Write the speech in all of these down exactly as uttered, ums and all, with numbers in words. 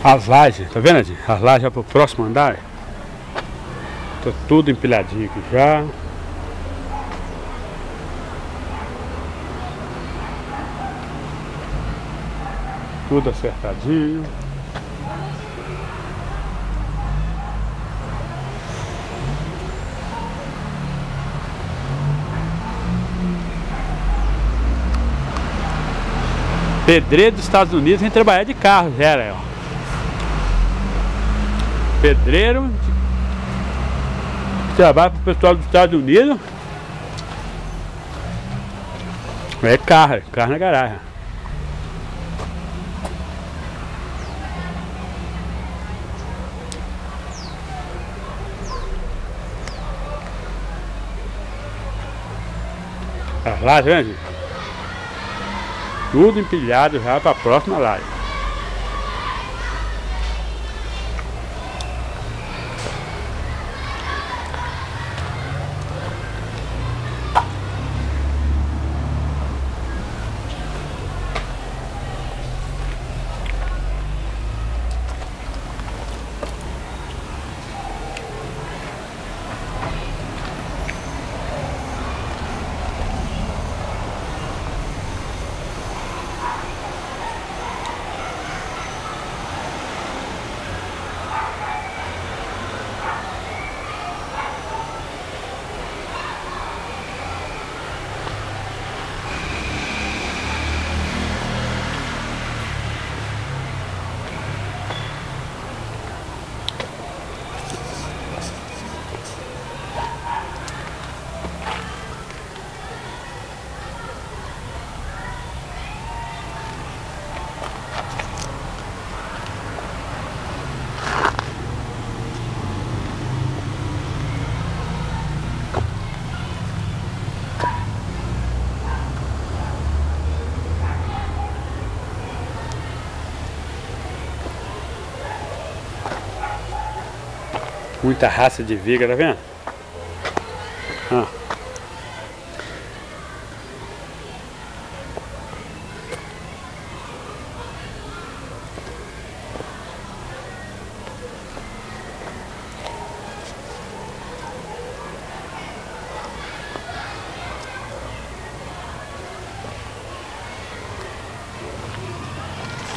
As lajes, tá vendo, gente? As lajes já pro próximo andar. Tá tudo empilhadinho aqui já. Tudo acertadinho. Pedreiro dos Estados Unidos vem trabalhar de carro, já, ó. Pedreiro que trabalha para o pessoal dos Estados Unidos. É carro, é carro na garagem. As lajes, né, gente? Tudo empilhado já para a próxima laje. Muita raça de viga, tá vendo? Ah.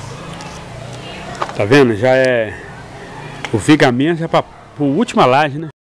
Tá vendo? Já é o vigamento já para a última laje, né?